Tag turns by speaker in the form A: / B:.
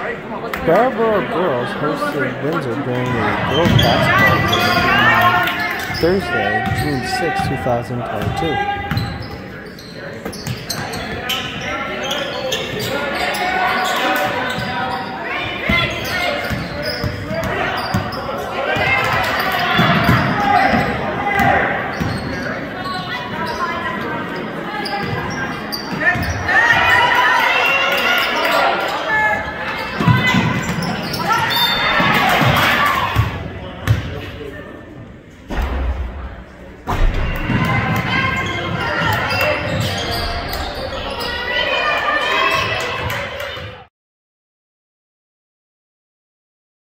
A: Brattleboro girls hosted Windsor during a girls basketball game on Thursday, June 6, 2022.